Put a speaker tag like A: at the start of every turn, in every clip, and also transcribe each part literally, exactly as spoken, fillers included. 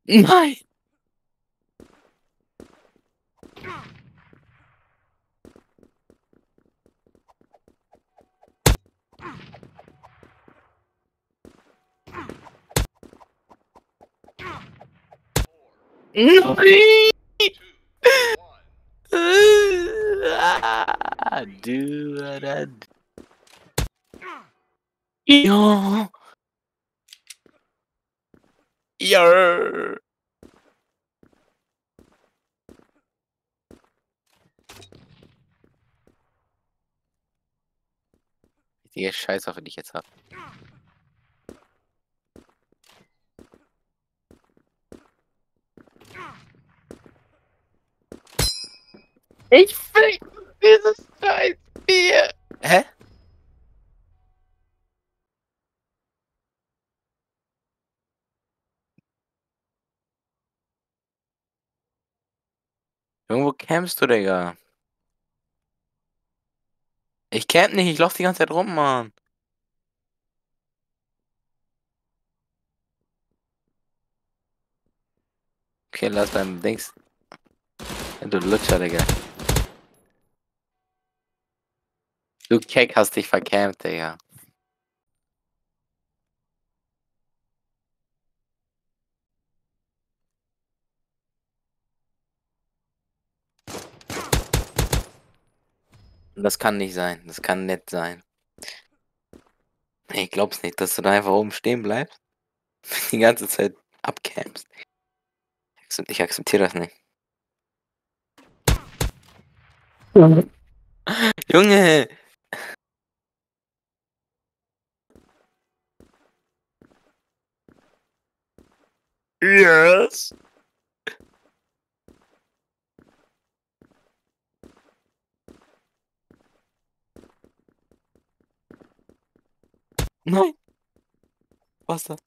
A: Nein! Nein! Ah, du oder ja. Ja. Richtige Scheißwaffe, die ich jetzt habe. Ich will dieses Scheißspiel. Hä? Irgendwo campst du, Digga. Ich camp nicht, ich lauf die ganze Zeit rum, Mann. Okay, lass dein Dings. Du Lutscher, Digga. Du Keck hast dich vercampt, Digga. Das kann nicht sein. Das kann nett sein. Ich glaub's nicht, dass du da einfach oben stehen bleibst. Die ganze Zeit abcampst. Ich akzeptiere das nicht. Junge! Yes! Nein! Was das?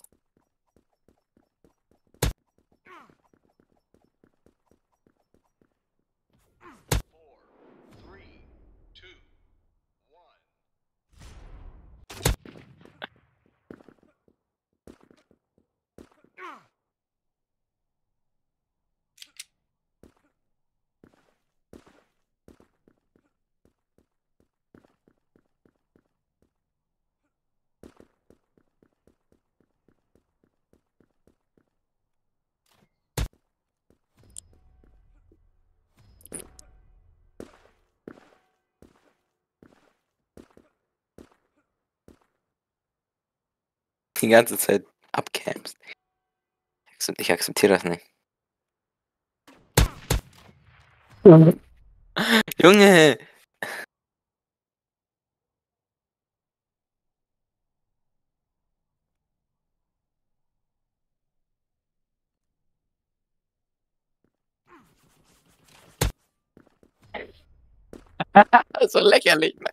A: Die ganze Zeit abcampst. Ich akzeptiere das nicht. Junge! So lächerlich.